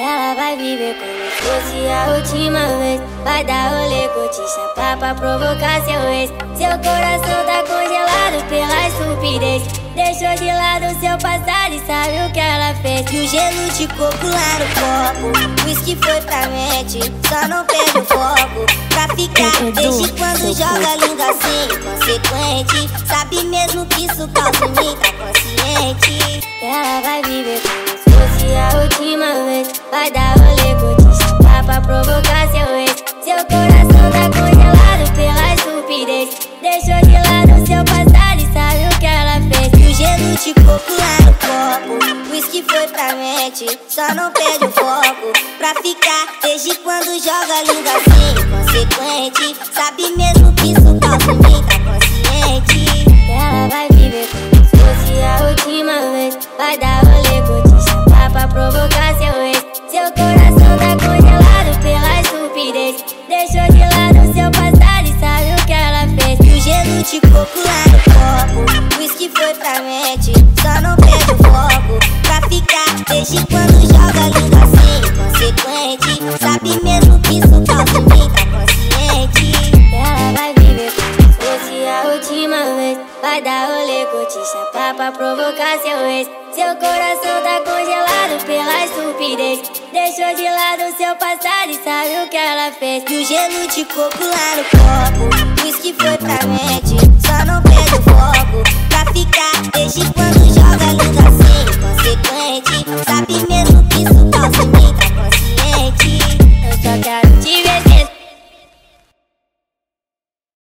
Ela vai viver como se fosse a última vez. Vai dar rolê, curtir, chapar pra provocar seu ex. Seu coração tá congelado pela estupidez. Deixou de lado seu passado e sabe o que ela fez. E o gelo de coco lá no copo, whisky foi pra mente, só não perde o foco. Pra ficar, desde quando joga língua assim, inconsequente. Sabe mesmo que isso causa em mim, tá consciente. Ela vai viver como se fosse a última vez. Vai dar rolê, curtir, chapar pra provocar seu ex. Seu coração tá congelado pela estupidez. Deixou de lado seu passado e sabe o que ela fez. E o gelo de coco lá no copo, whisky foi pra mente, só não perde o foco. Pra ficar, desde quando joga língua assim, inconsequente. Sabe mesmo que isso causa em mim, tá consciente. Ela vai viver como se fosse a última vez. Vai dar rolê, curtir, chapar pra provocar seu ex. Seu coração tá congelado pela estupidez. Deixou de lado seu passado e sabe o que ela fez. E o gelo de coco lá no copo, whisky foi pra mente, só não perde o foco. Pra ficar, desde quando joga língua assim, inconsequente. Sabe mesmo que isso causa em mim, tá consciente. Ela vai viver como se fosse a última vez. Vai dar rolê, curtir, chapar pra provocar seu ex. Seu coração tá congelado pela estupidez. Deixou de lado seu passado e sabe o que ela fez. E o gelo de coco lá no copo, whisky foi pra mente, só não perde o foco. Pra ficar, desde quando